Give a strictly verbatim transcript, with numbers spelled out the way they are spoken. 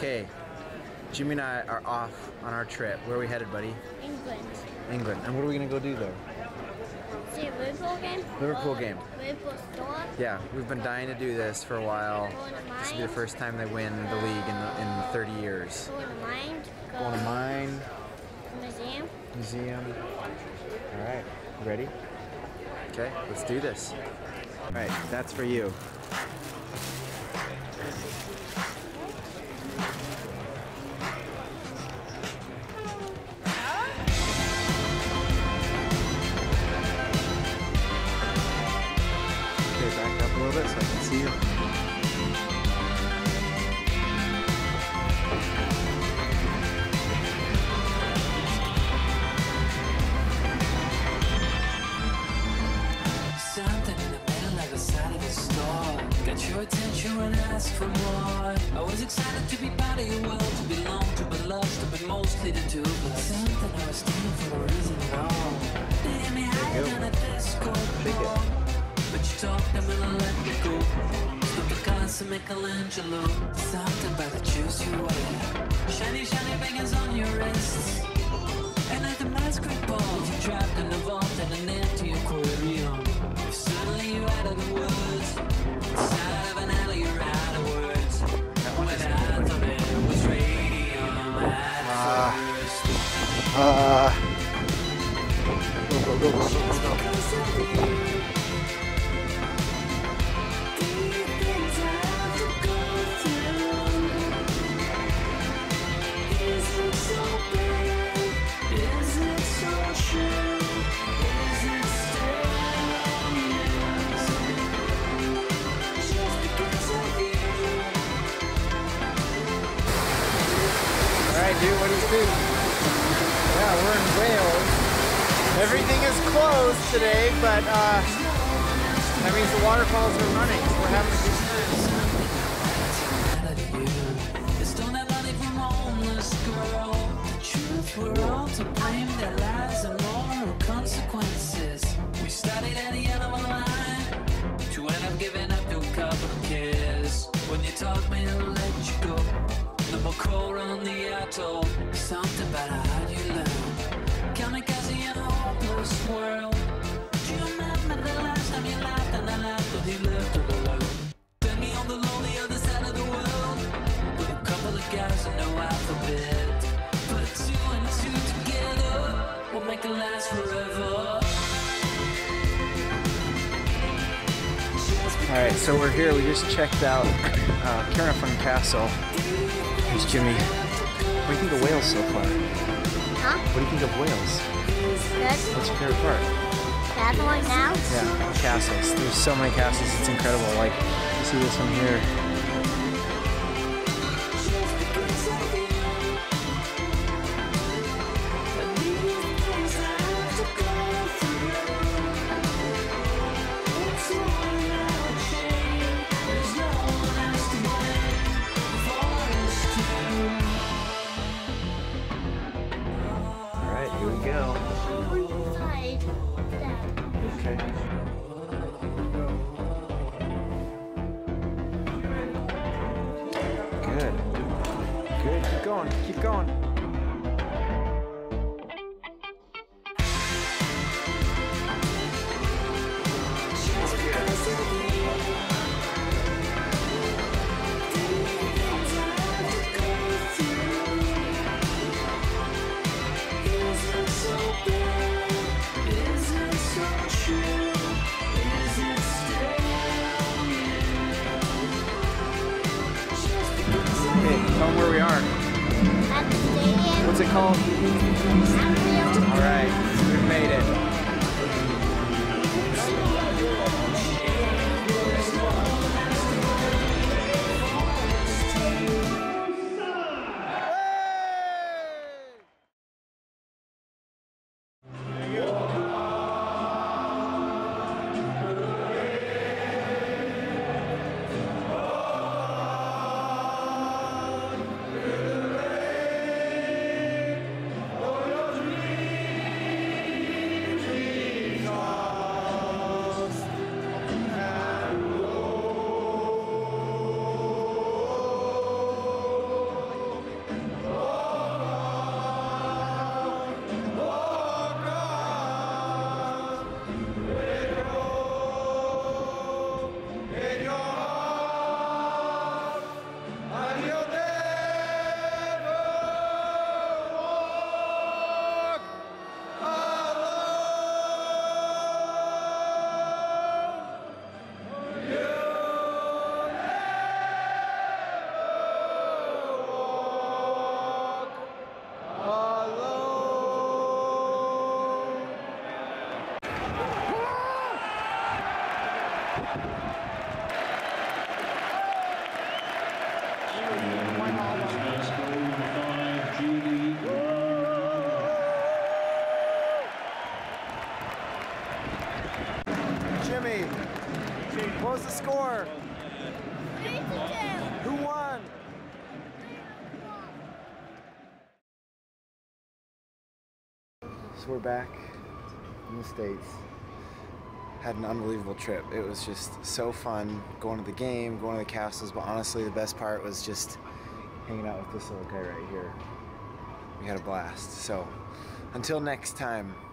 Okay, Jimmy and I are off on our trip. Where are we headed, buddy? England. England. And what are we gonna go do there? See a Liverpool game? Liverpool Go game. Liverpool store? Yeah, we've been dying to do this for a while. Go to This will be the mine. first time they win the league in, in thirty years. Go to mine. Go Going to mine, museum. museum. All right, you ready? Okay, let's do this. All right, that's for you. Okay, back up a little bit so I can see you. Something in the middle of the side of the store got your attention when I asked for more. I was excited to be part of your world, to belong, to be loved, to be mostly the two of us. Something I was stealing for no reason at all. They hit me higher than a disco ball, but you talked them and I let me go. Stop the cars to Michelangelo. Something about the juice you wear, shiny, shiny bangers on your wrists. And at the masquerade ball, you trapped in the vault and an empty aquarium. Suddenly you're out of the woods, inside of an alley you're out of words. When I thought it was radium at first. Uh, go, go, go, go, let's go. Alright, dude, what do you think? Yeah, we're in Wales. Everything is closed today, but uh, that means the waterfalls are running, so we're having a good time. They stole that money from a homeless girl. The truth, we're all to blame. Their lives and moral consequences. We started at the end of a line to end up giving up to a couple of kids. When you taught me to let you go, no more coal on the atoll. Something about how you learn. Kamikaze in a hopeless world. Do you remember the last time you laughed and I laughed when you left all alone? Send me on the lonely other side of the world with a couple of guys and no alphabet. Put two and two together, we'll make it last forever. Alright, so we're here. We just checked out uh, Caernarfon Castle. Here's Jimmy. What do you think of Wales so far? Huh? What do you think of Wales? Good. What's your favorite part? That one now? Yeah, castles. There's so many castles, it's incredible. Like, you see this one here. Alright, here we go. Inside that. Okay. Good. Good. Keep going. Keep going. Okay, tell them where we are. At the stadium. What's it called? Anfield. Alright, we've made it. score? Three to two. Who won? So we're back in the States. Had an unbelievable trip. It was just so fun going to the game, going to the castles, but honestly the best part was just hanging out with this little guy right here. We had a blast. So until next time.